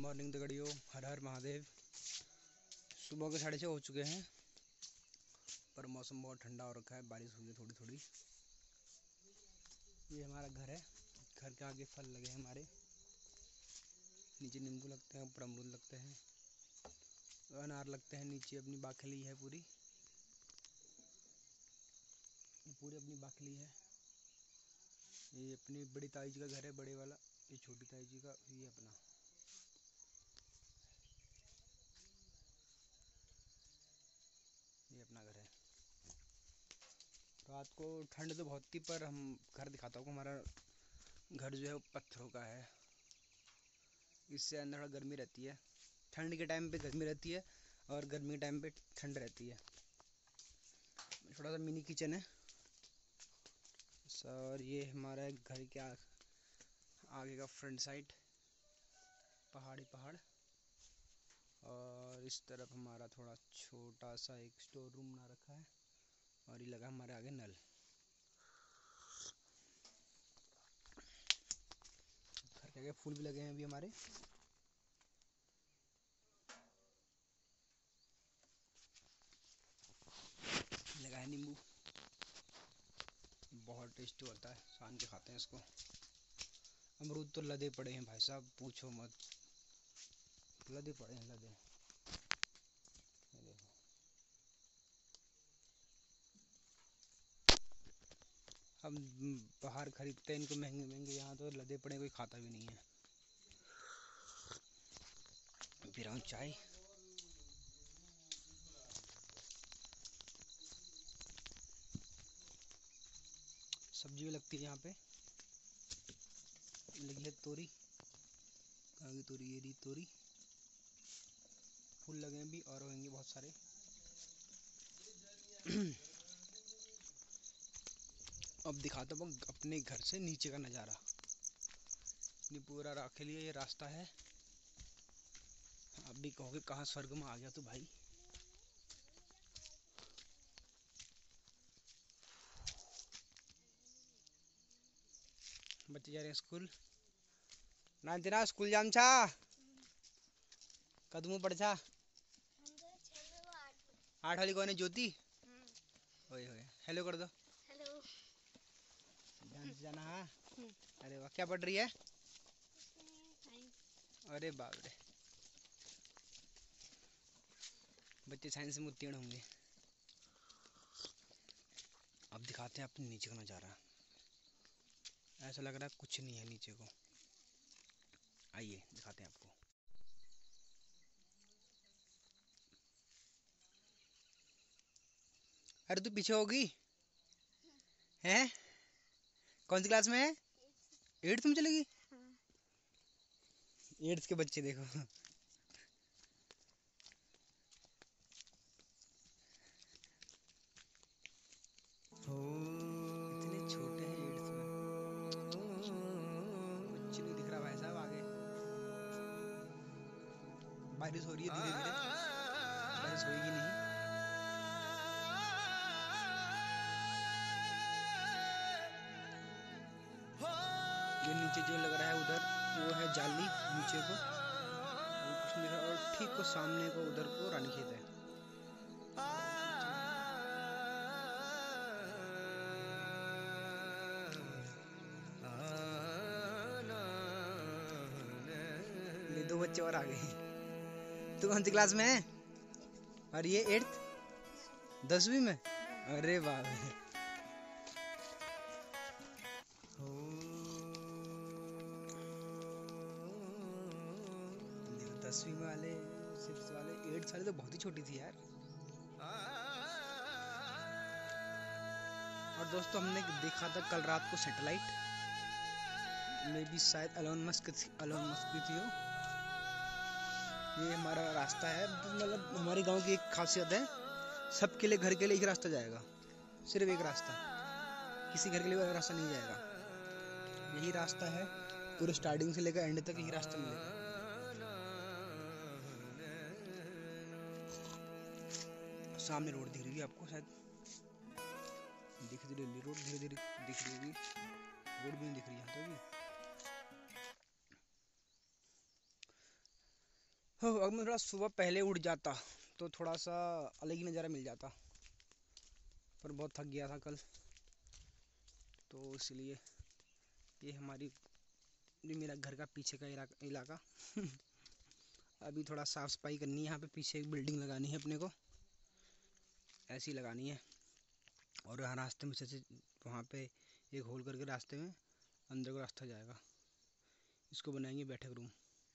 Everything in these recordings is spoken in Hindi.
मॉर्निंग दगड़ियों, हर हर महादेव। सुबह के 6:30 हो चुके हैं, पर मौसम बहुत ठंडा हो रखा है। बारिश हुई है थोड़ी थोड़ी। ये हमारा घर है। घर के आगे फल लगे हैं हमारे। नीचे नींबू लगते हैं, ऊपर अमरूद लगते हैं, अनार लगते हैं। नीचे अपनी बाखली है पूरी, ये पूरी अपनी बाखली है। ये अपनी बड़ी ताई जी का घर है, बड़े वाला। ये छोटी ताई जी का, ये अपना। ये अपना घर है। रात को ठंड तो बहुत थी, पर हम घर दिखाता हूँ। हमारा घर जो है वो पत्थरों का है। इससे अंदर थोड़ा गर्मी रहती है। ठंड के टाइम पे गर्मी रहती है और गर्मी के टाइम पे ठंड रहती है। थोड़ा सा मिनी किचन है सर। ये हमारा घर के आगे का फ्रंट साइड, पहाड़ी पहाड़। और इस तरफ हमारा थोड़ा छोटा सा एक स्टोर रूम बना रखा है। और ये लगा हमारे आगे नल। घर के आगे फूल भी लगे हैं अभी हमारे। लगा है नींबू, बहुत टेस्टी होता है। शाम के खाते हैं इसको। अमरूद तो लदे पड़े हैं भाई साहब, पूछो मत। लदे पड़े हैं, लदे। ये देखो, हम बाहर खरीदते हैं इनको महंगे महंगे, यहाँ तो लदे पड़े, कोई खाता भी नहीं है। पी रहा हूँ चाय। सब्जी भी लगती है यहाँ पे। लगी है तोरी। कहाँ की तोरी? ये रही तोरी। फूल लगे हैं भी और होंगे बहुत सारे। अब दिखाता हूँ अपने घर से नीचे का नज़ारा। ये पूरा राखे लिए ये रास्ता है। अब भी कहोगे कहाँ स्वर्ग में आ गया तू भाई। बच्चे जा रहे हैं स्कूल। ना जना स्कूल जाम छा कदमू पड़ छा। 8 वाली कौन है? ज्योति। ओए होए, हेलो कर दो। हेलो। ध्यान से जाना। हाँ। अरे वाह, क्या पढ़ रही है? अरे बाप रे, बच्चे साइंस में उत्तीर्ण होंगे। अब दिखाते हैं अपने नीचे का नज़ारा। ऐसा लग रहा है कुछ नहीं है नीचे को। आइए दिखाते हैं आपको। अरे तू पीछे होगी हैं? कौन सी क्लास में है? 8th में चलेगी? 8th के बच्चे देखो। इतने छोटे हैं 8th में। कुछ नहीं दिख रहा भाई साहब आगे। बारिश हो रही है धीरे धीरे। बारिश होगी नहीं। ये नीचे जो लग रहा है उधर, वो है जाली नीचे को। कुछ नहीं दिख रहा। और ठीक को सामने को उधर को रानीखेत है। ये 2 बच्चे और आ गए। तू कौन सी क्लास में है? और ये 8th 10वीं में? अरे वाह। 10वीं वाले, 6th वाले, 8th वाले तो बहुत ही छोटी थी यार। और दोस्तों, हमने देखा था कल रात को सैटेलाइट में भी, शायद एलोन मस्क भी थी वो। ये हमारा रास्ता है। मतलब हमारे गांव की एक खासियत है, सबके लिए, घर के लिए एक रास्ता जाएगा। सिर्फ एक रास्ता, किसी घर के लिए अलग रास्ता नहीं जाएगा। यही रास्ता है पूरे स्टार्टिंग से लेकर एंड तक, यही रास्ता मिलेगा। सामने रोड दिख रही है आपको, शायद दिख रही है रोड, धीरे धीरे दिख रही होगी। रोड भी नहीं दिख रही यहाँ तो भी। अगर मैं थोड़ा सुबह पहले उठ जाता तो थोड़ा सा अलग ही नज़ारा मिल जाता, पर बहुत थक गया था कल, तो इसलिए ये ये मेरा घर का पीछे का इलाका अभी थोड़ा साफ सफाई करनी है। यहाँ पे पीछे एक बिल्डिंग लगानी है अपने को, ऐसी लगानी है, और यहाँ रास्ते में से वहाँ पे एक होल करके रास्ते में अंदर को रास्ता जाएगा, इसको बनाएंगे बैठक रूम।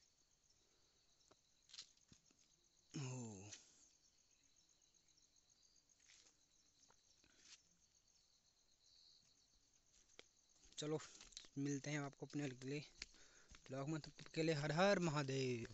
ओ, चलो मिलते हैं आपको अपने अगले ब्लॉग में, तब तक के लिए हर हर महादेव।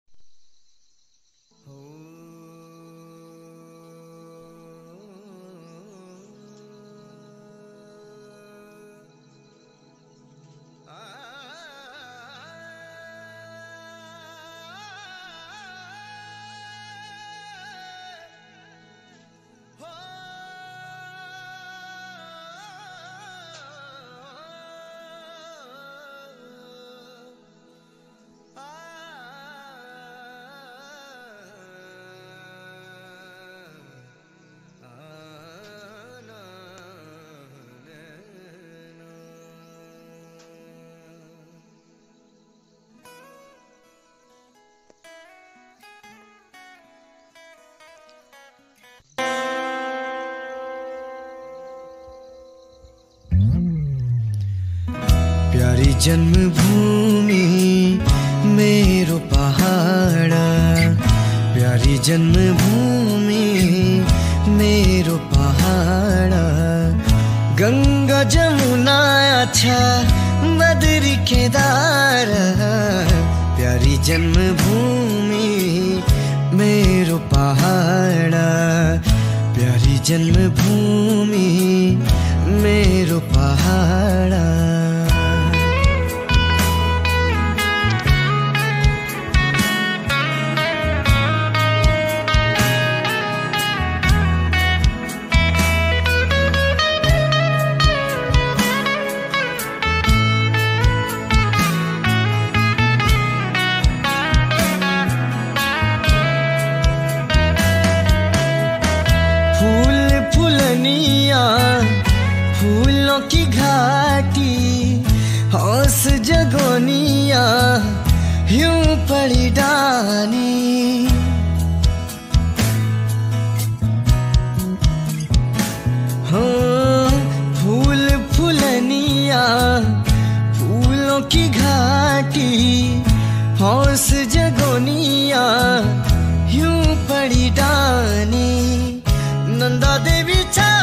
प्यारी जन्मभूमि मेरो पहाड़, प्यारी जन्मभूमि मेरो पहाड़, गंगा जमुना अच्छा बद्री केदार, प्यारी जन्मभूमि मेरो पहाड़, प्यारी जन्मभूमि मेरो पहाड़। फूलों की घाटी हौस जगोनिया यूं पड़ी डानी, हो फूल फूलनिया फूलों की घाटी हौस जगोनिया यूं पड़ी डानी, नंदा देवी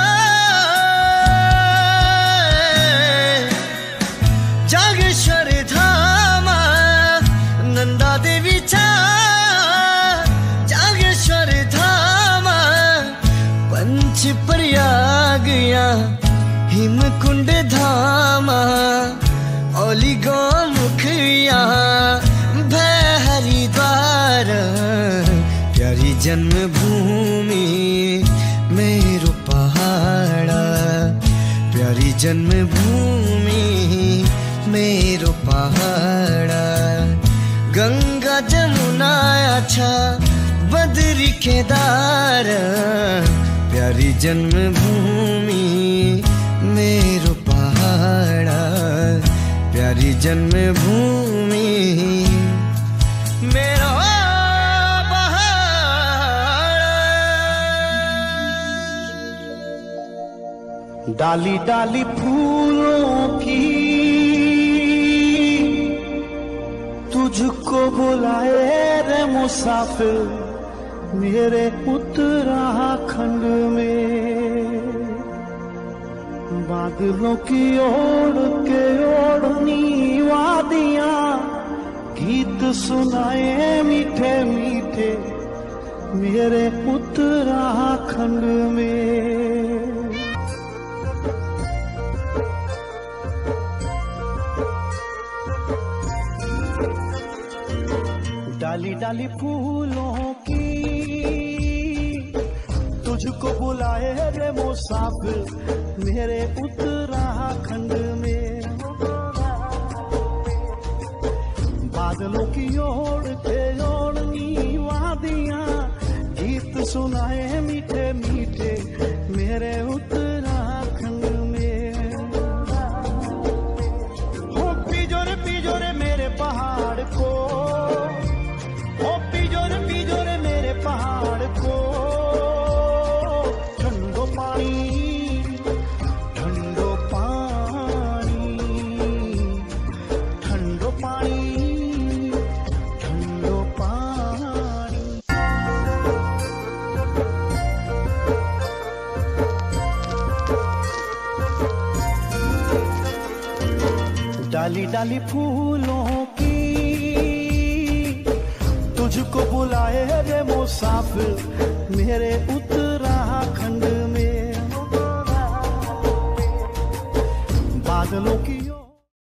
जागेश्वर धामा, नंदा देवी जागेश्वर धामा, पंच प्रयाग या हिमकुंड धामा, ओली गौमुख या भय हरिद्वार, प्यारी जन्मभूमि मेरो पहाड़, प्यारी जन्मभूमि मेरो पहाड़, गंगा जमुना अच्छा बद्री केदार, प्यारी जन्मभूमि मेरो पहाड़, प्यारी जन्मभूमि मेरो डाली डाली फूलों की तुझको बुलाए रे मुसाफिर मेरे उत्तराखंड में, बादलों की ओढ़ के ओढ़नी वादियां गीत सुनाए मीठे मीठे मेरे उत्तराखंड में। डाली डाली फूलों की तुझको बुलाए रे मुसाफिर मेरे उत्तराखंड में, बादलों की ओढ़ के ओढ़नी सुनाए मीठे मीठे मेरे उत्तराखंड में। हो पिजोरे मेरे पहाड़ को, हो पिजोरे मेरे पहाड़ को। ठंडो पानी, ठंडो पानी, ठंडो पानी, ठंडो पानी। डाली डाली फूलों की तुझको बुलाए रे मुसाफिर मेरे उत्तराखंड में। बादलों की